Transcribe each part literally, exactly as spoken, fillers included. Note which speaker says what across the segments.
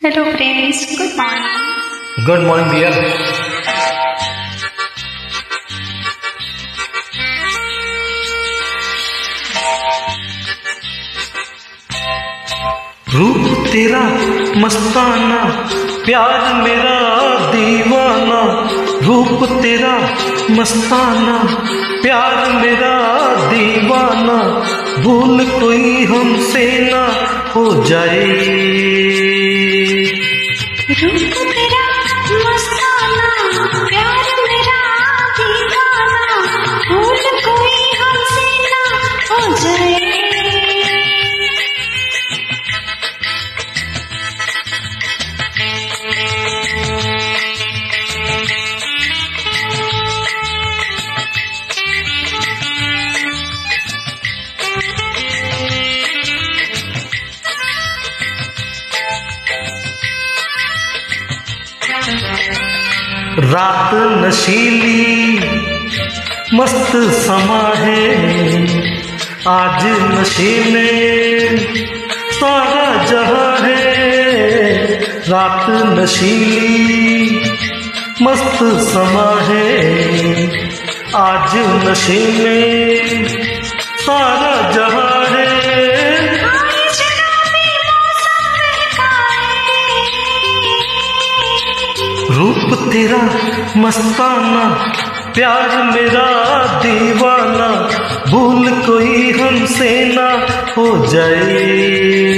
Speaker 1: Hello friends, good morning.
Speaker 2: Good morning dear. रूप तेरा मस्ताना, प्यार मेरा दीवाना। रूप तेरा मस्ताना, प्यार मेरा दीवाना। भूल कोई हमसे ना हो जाए।
Speaker 1: रूप तेरा मस्ताना, प्यार मेरा दीवाना। भूल कोई हमसे ना हो जाए।
Speaker 2: रात नशीली मस्त समा है, आज नशे में सारा जहां है। रात नशीली मस्त समा है, आज नशे में सारा जहां है। रूप तेरा मस्ताना, प्यार मेरा दीवाना। भूल कोई हमसे ना हो जाए।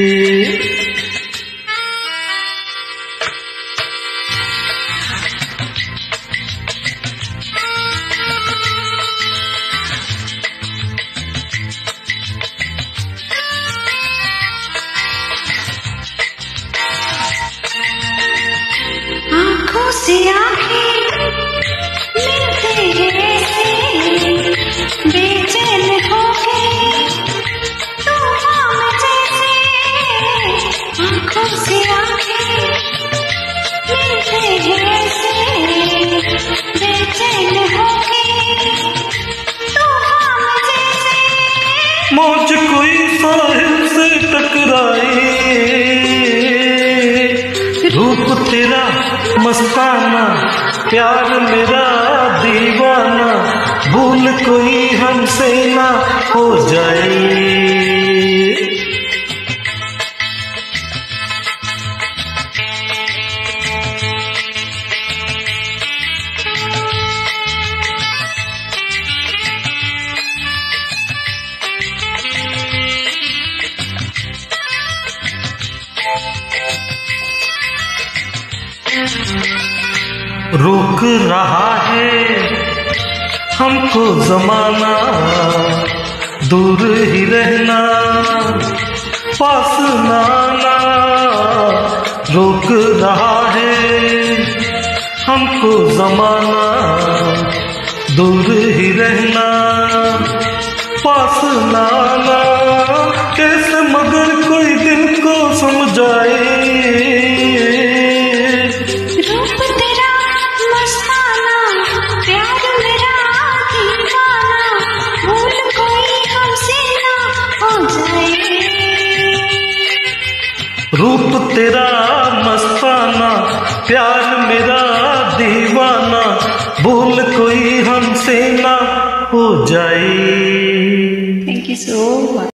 Speaker 1: आँखों से आँखें मिलते हैं ऐसे, बेचैन हो गए तूफान जैसे। आँखों से आँखें मिलते हैं ऐसे, बेचैन हो गए तूफान जैसे।
Speaker 2: मौज कोई साहिल से टकराए। रूप तेरा मस्ताना, प्यार मेरा दीवाना। भूल कोई हमसे ना हो जाए। रोक रहा है हमको जमाना, दूर ही रहना पास ना आना। रोक रहा है हमको जमाना, दूर ही रहना पास ना आना। कैसे मगर कोई दिल को समझाए। रूप तेरा मस्ताना, प्यार मेरा दीवाना। भूल कोई हमसे ना हो जाए।
Speaker 1: Thank you so much.